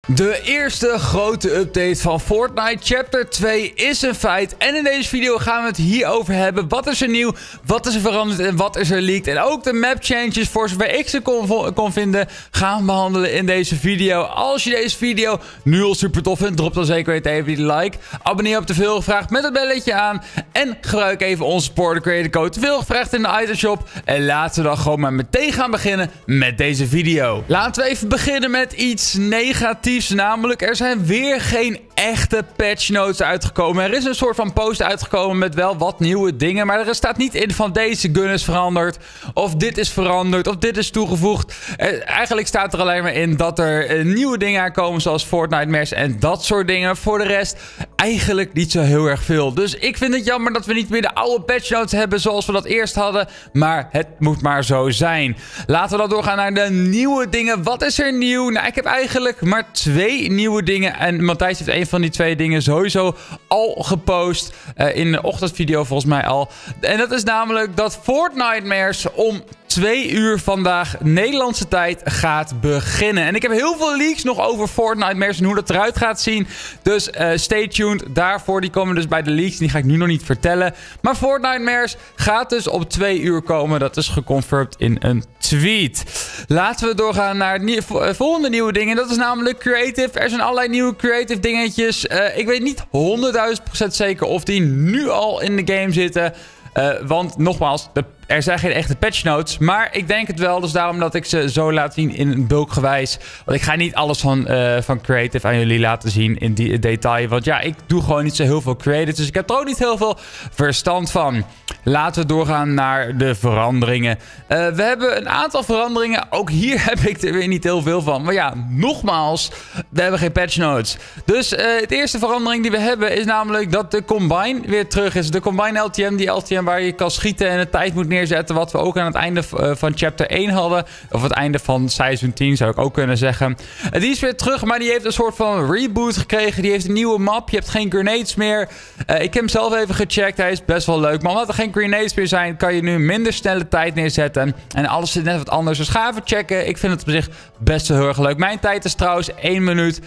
De eerste grote update van Fortnite Chapter 2 is een feit. En in deze video gaan we het hierover hebben. Wat is er nieuw, wat is er veranderd en wat is er leaked. En ook de map changes, voor zover ik ze kon vinden, gaan we behandelen in deze video. Als je deze video nu al super tof vindt, drop dan zeker even die like. Abonneer op de veelgevraagd met het belletje aan. En gebruik even onze supporter creator code veelgevraagd in de itemshop. En laten we dan gewoon maar meteen gaan beginnen met deze video. Laten we even beginnen met iets negatiefs. Namelijk, er zijn weer geen echte patch notes uitgekomen. Er is een soort van post uitgekomen met wel wat nieuwe dingen. Maar er staat niet in van deze gun is veranderd. Of dit is veranderd. Of dit is toegevoegd. Eigenlijk staat er alleen maar in dat er nieuwe dingen aankomen. Zoals Fortnite Mesh en dat soort dingen. Voor de rest eigenlijk niet zo heel erg veel. Dus ik vind het jammer dat we niet meer de oude patch notes hebben zoals we dat eerst hadden. Maar het moet maar zo zijn. Laten we dan doorgaan naar de nieuwe dingen. Wat is er nieuw? Nou, ik heb eigenlijk maar 2 nieuwe dingen. En Matthijs heeft een van die 2 dingen sowieso al gepost. In de ochtendvideo volgens mij al. En dat is namelijk dat Fortnite Mesh om 2 uur vandaag Nederlandse tijd gaat beginnen. En ik heb heel veel leaks nog over Fortnite Mesh en hoe dat eruit gaat zien. Dus stay tuned daarvoor. Die komen dus bij de leaks. Die ga ik nu nog niet vertellen. Maar Fortnite Mesh gaat dus op 2 uur komen. Dat is geconfirmed in een tweet. Laten we doorgaan naar het volgende nieuwe ding. En dat is namelijk creative. Er zijn allerlei nieuwe creative dingetjes. Ik weet niet 100.000% zeker of die nu al in de game zitten. Want nogmaals, er zijn geen echte patch notes. Maar ik denk het wel. Dus daarom dat ik ze zo laat zien in bulkgewijs. Want ik ga niet alles van creative aan jullie laten zien in detail. Want ja, ik doe gewoon niet zo heel veel creative. Dus ik heb er ook niet heel veel verstand van. Laten we doorgaan naar de veranderingen. We hebben een aantal veranderingen. Ook hier heb ik er weer niet heel veel van. Maar ja, nogmaals, we hebben geen patch notes. Dus de eerste verandering die we hebben is namelijk dat de Combine weer terug is. De Combine LTM, die LTM waar je kan schieten en de tijd moet neerzetten. Wat we ook aan het einde van chapter 1 hadden. Of het einde van seizoen 10 zou ik ook kunnen zeggen. Die is weer terug, maar die heeft een soort van reboot gekregen. Die heeft een nieuwe map. Je hebt geen grenades meer. Ik heb hem zelf even gecheckt. Hij is best wel leuk. Maar omdat er geen grenades meer zijn, kan je nu minder snelle tijd neerzetten. En alles zit net wat anders. Dus ga even checken. Ik vind het op zich best wel heel erg leuk. Mijn tijd is trouwens 1 minuut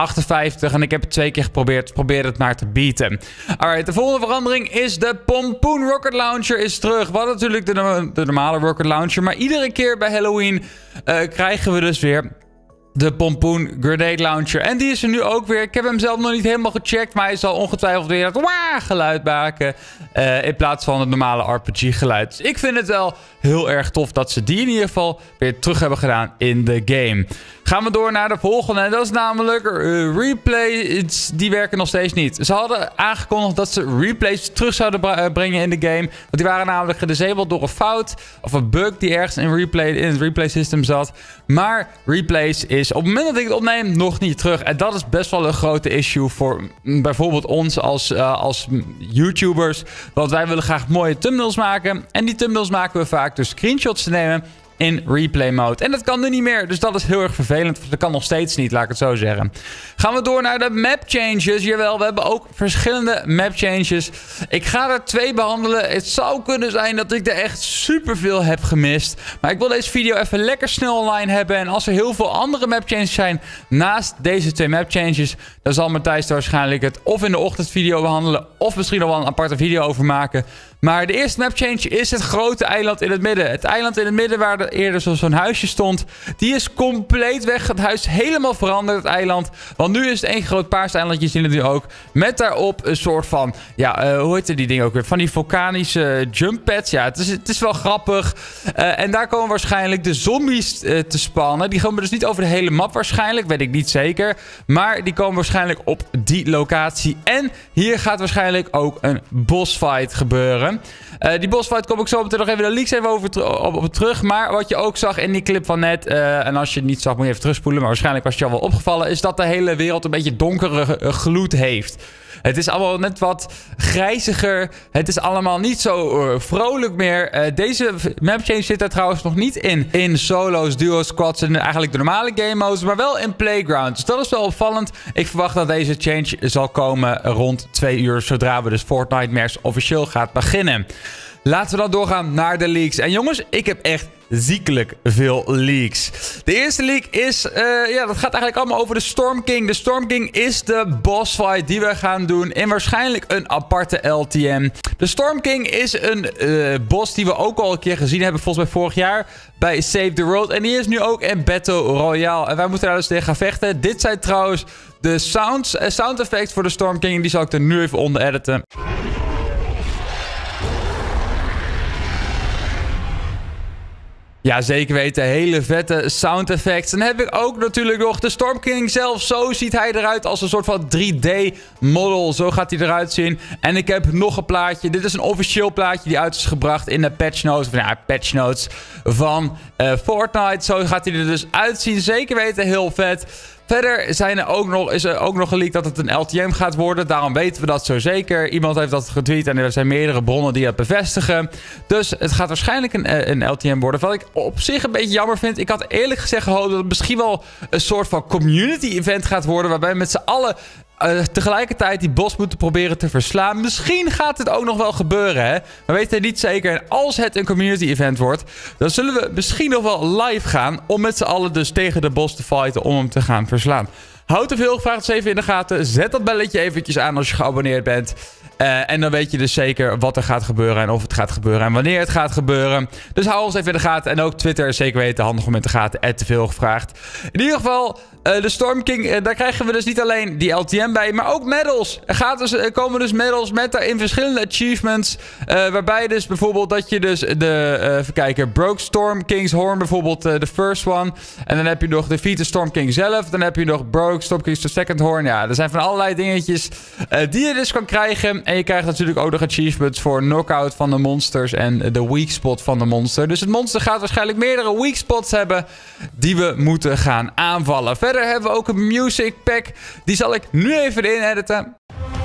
58. En ik heb het 2 keer geprobeerd. Probeer het maar te beaten. Alright, de volgende verandering is de Pompoen Rocket Launcher is terug. Wat natuurlijk de normale Rocket Launcher. Maar iedere keer bij Halloween krijgen we dus weer de Pompoen Grenade Launcher. En die is er nu ook weer. Ik heb hem zelf nog niet helemaal gecheckt. Maar hij zal ongetwijfeld weer dat geluid maken. In plaats van het normale RPG geluid. Dus ik vind het wel heel erg tof dat ze die in ieder geval weer terug hebben gedaan in de game. Gaan we door naar de volgende. En dat is namelijk replays. Die werken nog steeds niet. Ze hadden aangekondigd dat ze replays terug zouden brengen in de game. Want die waren namelijk gedisabled door een fout. Of een bug die ergens in het replay system zat. Maar replays is op het moment dat ik het opneem nog niet terug. En dat is best wel een grote issue voor bijvoorbeeld ons als YouTubers. Want wij willen graag mooie thumbnails maken. En die thumbnails maken we vaak door screenshots te nemen in replay mode. En dat kan nu niet meer. Dus dat is heel erg vervelend. Dat kan nog steeds niet, laat ik het zo zeggen. Gaan we door naar de map changes. Jawel, we hebben ook verschillende map changes. Ik ga er 2 behandelen. Het zou kunnen zijn dat ik er echt superveel heb gemist. Maar ik wil deze video even lekker snel online hebben. En als er heel veel andere map changes zijn naast deze 2 map changes, dan zal Matthijs waarschijnlijk het of in de ochtendvideo behandelen of misschien nog wel een aparte video over maken. Maar de eerste map change is het grote eiland in het midden. Het eiland in het midden waar er eerder zo'n huisje stond, die is compleet weg. Het huis is helemaal veranderd, het eiland. Want nu is het één groot paars eilandje, zien jullie ook. Met daarop een soort van, ja, hoe heet die dingen ook weer? Van die vulkanische jump pads. Ja, het is wel grappig. En daar komen waarschijnlijk de zombies te spannen. Die komen dus niet over de hele map waarschijnlijk, weet ik niet zeker. Maar die komen waarschijnlijk op die locatie. En hier gaat waarschijnlijk ook een bossfight gebeuren. Die bossfight kom ik zo meteen nog even de leaks even op terug. Maar wat je ook zag in die clip van net, en als je het niet zag moet je even terugspoelen, maar waarschijnlijk was het je al wel opgevallen, is dat de hele wereld een beetje donkere gloed heeft. Het is allemaal net wat grijziger. Het is allemaal niet zo vrolijk meer. Deze map change zit er trouwens nog niet in. In solo's, duo's, squads en eigenlijk de normale game modes. Maar wel in playground. Dus dat is wel opvallend. Ik verwacht dat deze change zal komen rond 2 uur. Zodra we dus Fortnite Mesh officieel gaat beginnen. Laten we dan doorgaan naar de leaks. En jongens, ik heb echt ziekelijk veel leaks. De eerste leak is, dat gaat eigenlijk allemaal over de Storm King. De Storm King is de boss fight die we gaan doen in waarschijnlijk een aparte LTM. De Storm King is een boss die we ook al een keer gezien hebben, volgens mij vorig jaar, bij Save the World. En die is nu ook in Battle Royale. En wij moeten daar dus tegen gaan vechten. Dit zijn trouwens de sound effects voor de Storm King. Die zal ik er nu even onder editen. Ja, zeker weten. Hele vette sound effects. Dan heb ik ook natuurlijk nog de Storm King zelf. Zo ziet hij eruit als een soort van 3D model. Zo gaat hij eruit zien. En ik heb nog een plaatje. Dit is een officieel plaatje die uit is gebracht in de patch notes van Fortnite. Zo gaat hij er dus uitzien. Zeker weten. Heel vet. Verder is er ook nog geleakt dat het een LTM gaat worden. Daarom weten we dat zo zeker. Iemand heeft dat getweet en er zijn meerdere bronnen die dat bevestigen. Dus het gaat waarschijnlijk een LTM worden. Wat ik op zich een beetje jammer vind. Ik had eerlijk gezegd gehoopt dat het misschien wel een soort van community event gaat worden. Waarbij we met z'n allen tegelijkertijd die boss moeten proberen te verslaan. Misschien gaat het ook nog wel gebeuren, hè. We weten het niet zeker. En als het een community event wordt, dan zullen we misschien nog wel live gaan om met z'n allen dus tegen de boss te fighten om hem te gaan verslaan. Houd te veel, vraag het even in de gaten. Zet dat belletje eventjes aan als je geabonneerd bent. En dan weet je dus zeker wat er gaat gebeuren en of het gaat gebeuren en wanneer het gaat gebeuren. Dus hou ons even in de gaten. En ook Twitter, zeker weten, handig om in de gaten. @teveel_gevraagd. In ieder geval, de Storm King, daar krijgen we dus niet alleen die LTM bij, maar ook medals. Er komen dus medals met daarin verschillende achievements. Waarbij dus bijvoorbeeld dat je dus even kijken, Broke Storm King's Horn, bijvoorbeeld de first one. En dan heb je nog de Defeat the Storm King zelf. Dan heb je nog Broke Storm King's the second horn. Ja, er zijn van allerlei dingetjes die je dus kan krijgen. En je krijgt natuurlijk ook nog achievements voor knockout van de monsters en de weak spot van de monster. Dus het monster gaat waarschijnlijk meerdere weak spots hebben die we moeten gaan aanvallen. Verder hebben we ook een music pack. Die zal ik nu even erin editen.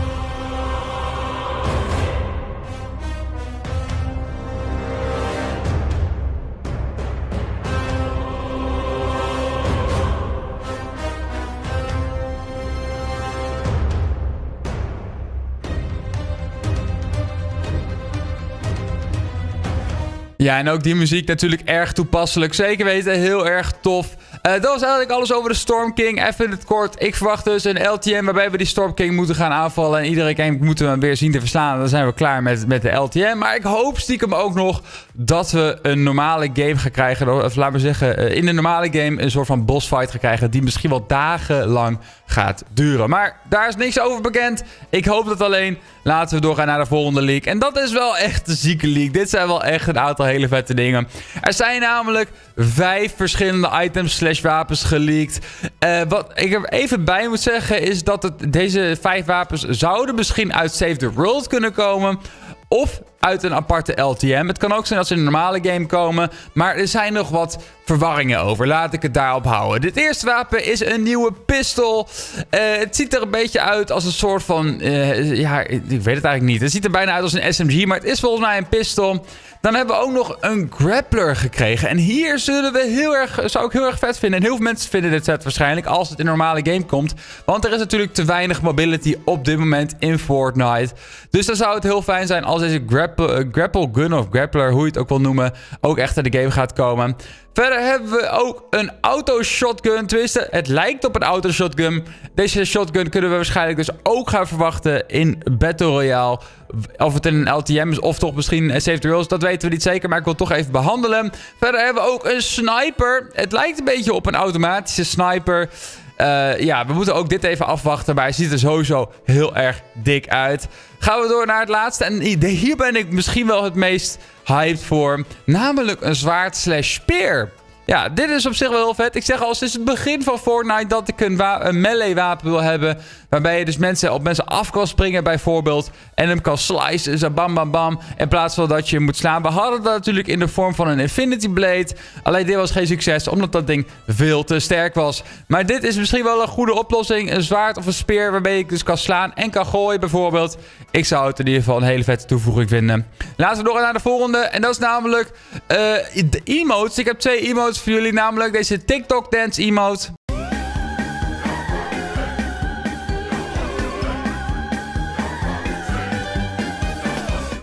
Ja, en ook die muziek natuurlijk erg toepasselijk. Zeker weten, heel erg tof. Dat was eigenlijk alles over de Storm King. Even in het kort. Ik verwacht dus een LTM waarbij we die Storm King moeten gaan aanvallen. En iedere game moeten we hem weer zien te verslaan. Dan zijn we klaar met de LTM. Maar ik hoop stiekem ook nog dat we een normale game gaan krijgen. Of laten we zeggen, in de normale game een soort van boss fight gaan krijgen. Die misschien wel dagenlang gaat duren. Maar daar is niks over bekend. Ik hoop dat alleen. Laten we doorgaan naar de volgende leak. En dat is wel echt een zieke leak. Dit zijn wel echt een aantal hele vette dingen. Er zijn namelijk 5 verschillende items / wapens geleakt. Wat ik er even bij moet zeggen is dat deze 5 wapens zouden misschien uit Save the World kunnen komen. Of uit een aparte LTM. Het kan ook zijn dat ze in een normale game komen. Maar er zijn nog wat verwarringen over. Laat ik het daarop houden. Dit eerste wapen is een nieuwe pistool. Het ziet er een beetje uit als een soort van... ja, ik weet het eigenlijk niet. Het ziet er bijna uit als een SMG. Maar het is volgens mij een pistool. Dan hebben we ook nog een grappler gekregen. En hier zou ik heel erg vet vinden. En heel veel mensen vinden dit vet waarschijnlijk als het in een normale game komt. Want er is natuurlijk te weinig mobility op dit moment in Fortnite. Dus dan zou het heel fijn zijn als deze grapple gun of grappler, hoe je het ook wil noemen, ook echt in de game gaat komen. Verder hebben we ook een auto-shotgun. Tenminste, het lijkt op een auto-shotgun. Deze shotgun kunnen we waarschijnlijk dus ook gaan verwachten in Battle Royale. Of het in een LTM is of toch misschien Save the World. Dat weten we niet zeker, maar ik wil het toch even behandelen. Verder hebben we ook een sniper. Het lijkt een beetje op een automatische sniper. Ja, we moeten ook dit even afwachten. Maar hij ziet er sowieso heel erg dik uit. Gaan we door naar het laatste. En hier ben ik misschien wel het meest hyped voor. Namelijk een zwaard / speer. Ja, dit is op zich wel heel vet. Ik zeg al sinds het begin van Fortnite dat ik een melee wapen wil hebben. Waarbij je dus op mensen af kan springen bijvoorbeeld. En hem kan slicen. Zo bam bam bam. In plaats van dat je hem moet slaan. We hadden dat natuurlijk in de vorm van een Infinity Blade. Alleen dit was geen succes. Omdat dat ding veel te sterk was. Maar dit is misschien wel een goede oplossing. Een zwaard of een speer waarbij ik dus kan slaan en kan gooien bijvoorbeeld. Ik zou het in ieder geval een hele vette toevoeging vinden. Laten we doorgaan naar de volgende. En dat is namelijk de emotes. Ik heb 2 emotes voor jullie. Namelijk deze TikTok dance emote.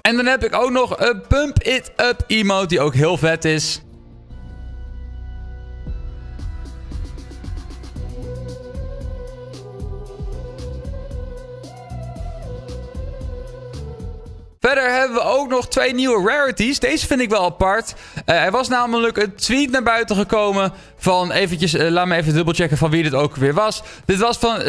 En dan heb ik ook nog een Pump It Up emote die ook heel vet is. Verder hebben we ook nog 2 nieuwe rarities. Deze vind ik wel apart. Er was namelijk een tweet naar buiten gekomen van eventjes, laat me even dubbelchecken van wie dit ook weer was. Dit was van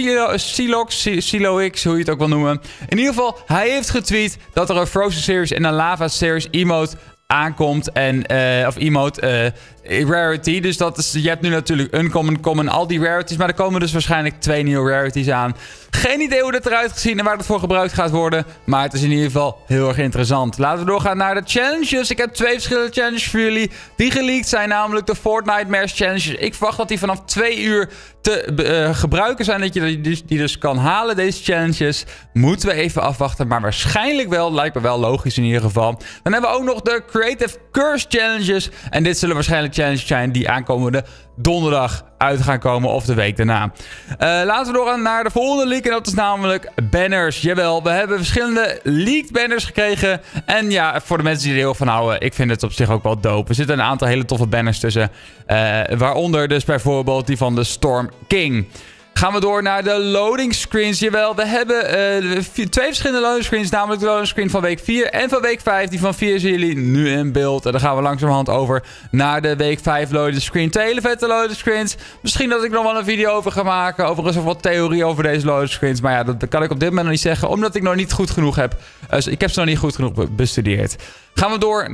Silox, hoe je het ook wil noemen. In ieder geval, hij heeft getweet dat er een Frozen Series en een Lava Series emote aankomt. Of emote rarity. Dus dat is, je hebt nu natuurlijk uncommon, common, al die rarities. Maar er komen dus waarschijnlijk 2 nieuwe rarities aan. Geen idee hoe dat eruit gaat zien en waar het voor gebruikt gaat worden. Maar het is in ieder geval heel erg interessant. Laten we doorgaan naar de challenges. Ik heb 2 verschillende challenges voor jullie die geleakt zijn. Namelijk de Fortnitemares challenges. Ik verwacht dat die vanaf 2 uur te gebruiken zijn. Dat je die dus kan halen, deze challenges. Moeten we even afwachten. Maar waarschijnlijk wel. Lijkt me wel logisch in ieder geval. Dan hebben we ook nog de Creative Curse challenges. En dit zullen waarschijnlijk challenges zijn die aankomende donderdag uit gaan komen of de week daarna. Laten we doorgaan naar de volgende leak en dat is namelijk banners. Jawel, we hebben verschillende leaked banners gekregen. En ja, voor de mensen die er heel van houden, ik vind het op zich ook wel dope. Er zitten een aantal hele toffe banners tussen. Waaronder dus bijvoorbeeld die van de Storm King. Gaan we door naar de loading screens. Jawel, we hebben 2 verschillende loading screens. Namelijk de loading screen van week 4 en van week 5. Die van 4 zien jullie nu in beeld. En dan gaan we langzamerhand over naar de week 5 loading screen. 2 hele vette loading screens. Misschien dat ik nog wel een video over ga maken. Overigens nog wat theorie over deze loading screens. Maar ja, dat kan ik op dit moment nog niet zeggen. Omdat ik nog niet goed genoeg heb. Ik heb ze nog niet goed genoeg bestudeerd. Gaan we door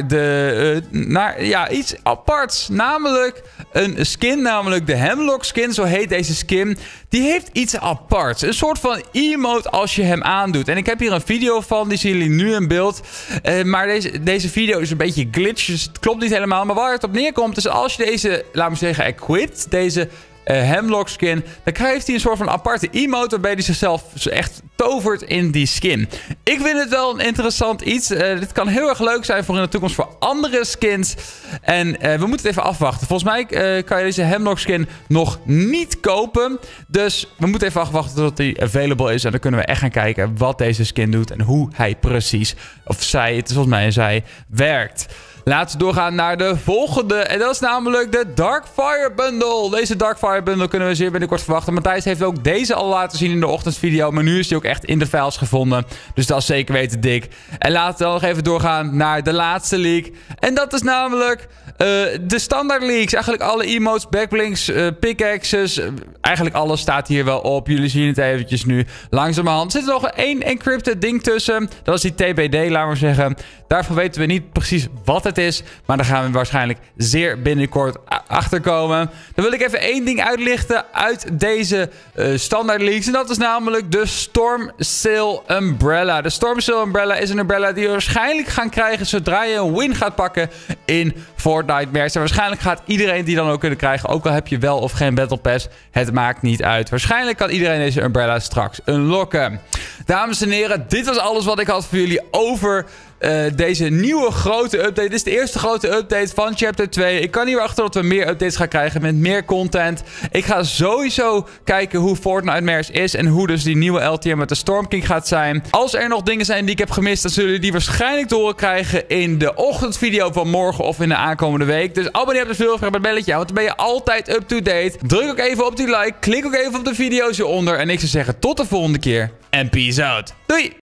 naar iets aparts. Namelijk een skin. Namelijk de Hemlock skin. Zo heet deze skin. Die heeft iets aparts. Een soort van emote als je hem aandoet. En ik heb hier een video van. Die zien jullie nu in beeld. Maar deze video is een beetje glitch. Dus het klopt niet helemaal. Maar waar het op neerkomt is als je deze, laten we zeggen, equipt. Deze Hemlock skin. Dan krijgt hij een soort van aparte emote. Waarbij hij zichzelf echt tovert in die skin. Ik vind het wel een interessant iets. Dit kan heel erg leuk zijn voor in de toekomst voor andere skins. En we moeten het even afwachten. Volgens mij kan je deze Hemlock skin nog niet kopen. Dus we moeten even afwachten tot hij available is. En dan kunnen we echt gaan kijken wat deze skin doet. En hoe hij precies, of zij, het is volgens mij een zij, werkt. Laten we doorgaan naar de volgende. En dat is namelijk de Darkfire Bundle. Deze Darkfire Bundle kunnen we zeer binnenkort verwachten. Matthijs heeft ook deze al laten zien in de ochtendvideo. Maar nu is die ook echt in de files gevonden. Dus dat is zeker weten dik. En laten we dan nog even doorgaan naar de laatste leak. En dat is namelijk de standaard leaks. Eigenlijk alle emotes, backblinks, pickaxes. Eigenlijk alles staat hier wel op. Jullie zien het eventjes nu langzamerhand. Er zit nog 1 encrypted ding tussen. Dat is die TBD, laten we zeggen. Daarvan weten we niet precies wat het is. Maar daar gaan we waarschijnlijk zeer binnenkort achter komen. Dan wil ik even 1 ding uitlichten uit deze standaard leaks. En dat is namelijk de Storm Sail Umbrella. De Storm Sail Umbrella is een umbrella die we waarschijnlijk gaan krijgen zodra je een win gaat pakken in Fortnitemares. En waarschijnlijk gaat iedereen die dan ook kunnen krijgen. Ook al heb je wel of geen Battle Pass. Het maakt niet uit. Waarschijnlijk kan iedereen deze umbrella straks unlocken. Dames en heren, dit was alles wat ik had voor jullie over deze nieuwe grote update. Dit is de eerste grote update van Chapter 2. Ik kan niet wachten tot we meer updates gaan krijgen met meer content. Ik ga sowieso kijken hoe Fortnitemares is en hoe dus die nieuwe LTM met de Storm King gaat zijn. Als er nog dingen zijn die ik heb gemist, dan zullen jullie die waarschijnlijk te horen krijgen in de ochtendvideo van morgen of in de aankomende week. Dus abonneer op de video, vraag bij het belletje, want dan ben je altijd up-to-date. Druk ook even op die like, klik ook even op de video's hieronder. En ik zou zeggen tot de volgende keer en peace out. Doei!